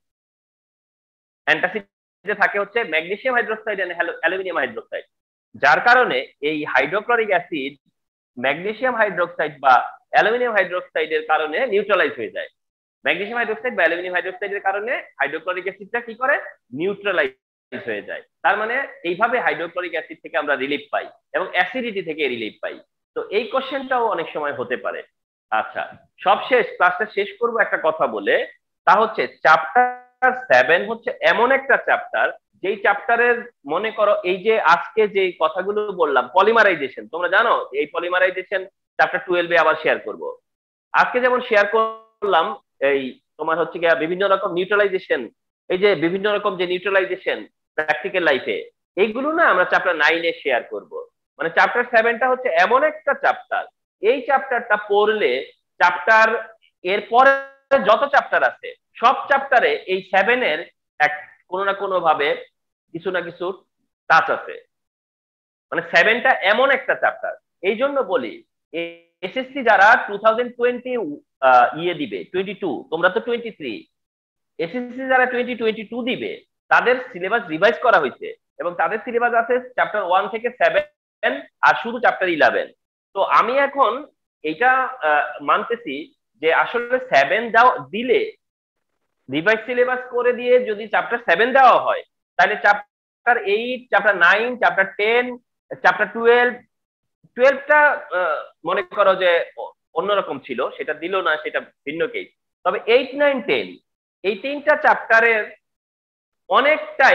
অ্যান্টাসিডে থাকে হচ্ছে magnesium hydroxide and aluminium hydroxide, যার কারণে এই হাইড্রোক্লোরিক অ্যাসিড ম্যাগনেসিয়াম হাইড্রোক্সাইড বা অ্যালুমিনিয়াম হাইড্রোক্সাইডের কারণে নিউট্রালাইজ হয়ে যায়। ম্যাগনেসিয়াম হাইড্রোক্সাইড বা অ্যালুমিনিয়াম হাইড্রোক্সাইডের কারণে হাইড্রোক্লোরিক অ্যাসিডটা কি করে, নিউট্রালাইজ হয়ে যায়। তার মানে এইভাবে হাইড্রোক্লোরিক অ্যাসিড থেকে আমরা রিলিফ পাই এবং অ্যাসিডিটি থেকে রিলিফ পাই। তো এই কোশ্চেনটাও অনেক সময় হতে পারে। আচ্ছা, সবশেষ ক্লাসটা শেষ করব একটা কথা বলে, তা হচ্ছে চ্যাপ্টার সেভেন হচ্ছে এমন একটা চ্যাপ্টার যেই চ্যাপ্টারের মনে করো এই যে আজকে যে কথাগুলো বললাম পলিমারাইজেশন, তোমরা জানো এই পলিমারাইজেশন চ্যাপ্টার টুয়েলভে আবার শেয়ার করব। আজকে যেমন শেয়ার করলাম এই তোমার হচ্ছে গিয়া বিভিন্ন রকম নিউট্রালাইজেশন, এই যে বিভিন্ন রকম যে নিউট্রালাইজেশন প্র্যাকটিক্যাল লাইফে, এইগুলো না আমরা চ্যাপ্টার নাইনে শেয়ার করব। মানে চ্যাপ্টার সেভেনটা হচ্ছে এমন একটা চ্যাপ্টার, এই চ্যাপ্টারটা পড়লে চ্যাপ্টার এর পরে যত চ্যাপ্টার আছে সব চ্যাপ্টারে এই সেভেনের এক কোনো না কোনো ভাবে কিছু না কিছু টাচ আছে। মানে সেভেনটা এমন একটা চ্যাপ্টার, এই জন্য বলি এসএসসি যারা টু থাউজেন্ড টোয়েন্টি ইয়ে দিবে টোয়েন্টি টু, তোমরা তো টোয়েন্টি থ্রি, এসএসসি যারা টোয়েন্টি টোয়েন্টি টু দিবে তাদের সিলেবাস রিভাইজ করা হয়েছে এবং তাদের সিলেবাস আছে চ্যাপ্টার ওয়ান থেকে সেভেন আর শুধু চ্যাপ্টার ইলেভেন। তো আমি এখন এটা মানতেছি যে আসলে সেভেন দাও দিলে রিভাইজ সিলেবাস করে দিয়ে যদি চ্যাপ্টার সেভেন দেওয়া হয় তাহলে chapter eight, chapter nine, chapter ten, chapter twelve, টুয়েলভটা মনে করো যে অন্যরকম ছিল, সেটা দিল না, সেটা ভিন্ন কেস। তবে এইট নাইন টেন এই তিনটা চ্যাপ্টারের অনেকটাই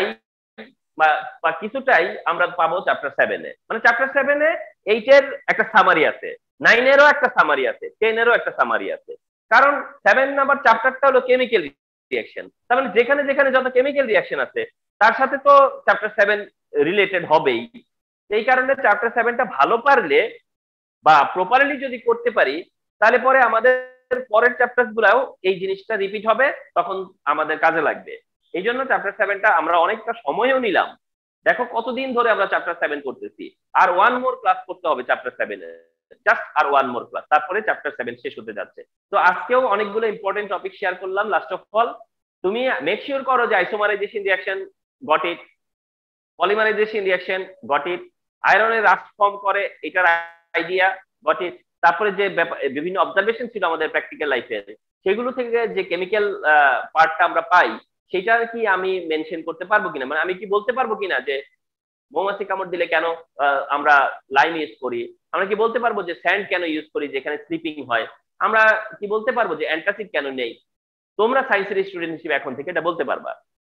বা কিছুটাই আমরা পাবো চ্যাপ্টার সেভেনে। মানে চ্যাপ্টার সেভেনে এইটের একটা সামারি আছে, নাইনেরও একটা সামারি আছে, টেনেরও একটা সামারি আছে। কারণ সেভেন নাম্বার চ্যাপ্টারটা হলো কেমিক্যাল রিয়াকশন, তার মানে যেখানে যেখানে যত কেমিক্যাল রিয়াকশন আছে তার সাথে তো চ্যাপ্টার সেভেন রিলেটেড হবেই। এই কারণে চ্যাপ্টার সেভেনটা ভালো পারলে বা প্রপারলি যদি করতে পারি তাহলে পরে আমাদের পরের চ্যাপ্টার গুলাও এই জিনিসটা রিপিট হবে, তখন আমাদের কাজে লাগবে। এই জন্য চ্যাপ্টার সেভেনটা আমরা অনেকটা সময়ও নিলাম। দেখো কতদিন ধরে আমরা চ্যাপ্টার সেভেন করতেছি, আর ওয়ান মোর ক্লাস করতে হবে চ্যাপ্টার সেভেন। জাস্ট আর ওয়ান মোর ক্লাস, তারপরে চ্যাপ্টার সেভেন শেষ হতে যাচ্ছে। তো আজকেও অনেকগুলো ইম্পর্টেন্ট টপিক শেয়ার করলাম। লাস্ট অফ অল তুমি মেক শিওর করো যে isomerization reaction got it, polymerization reaction got it, আয়রনের রাস্ট ফর্ম করে এটার আইডিয়া গট ইট। তারপরে যে বিভিন্ন অবজারভেশন ছিল আমাদের প্র্যাকটিক্যাল লাইফে, সেগুলো থেকে যে কেমিক্যাল পার্টটা আমরা পাই সেটা কি আমি মেনশন করতে পারবো কিনা, মানে আমি কি বলতে পারবো কিনা যে মৌমাছি কামড় দিলে কেন আমরা লাইম ইউজ করি, আমরা কি বলতে পারবো যে স্যান্ড কেন ইউজ করি যেখানে স্লিপিং হয়, আমরা কি বলতে পারবো যে অ্যান্টাসিড কেন নেই। তোমরা সায়েন্সের স্টুডেন্ট হিসেবে এখন থেকে এটা বলতে পারবা।